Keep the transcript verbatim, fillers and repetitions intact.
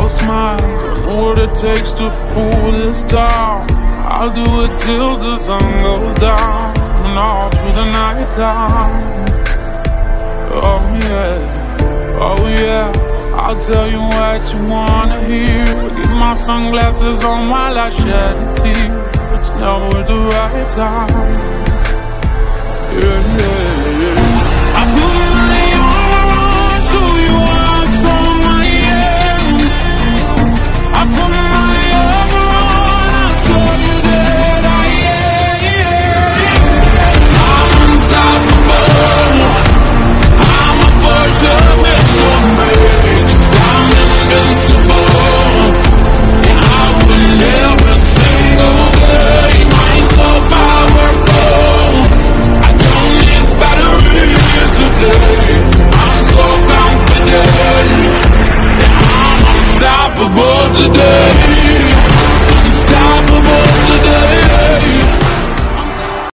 I'll smile, I know what it takes to fool this town. I'll do it till the sun goes down and all through the night time. Oh yeah, oh yeah, I'll tell you what you wanna hear. Keep my sunglasses on while I shed a tear. It's never the right time. Yeah, yeah, yeah. I put my armor on so you are so my end. I put my armor on, I'll show you that I am. I'm unstoppable. I'm a version of Mister Mix. I'm invincible. And I win every single game. I'm so powerful. I don't need batteries today. I'm so confident. And I'm unstoppable today.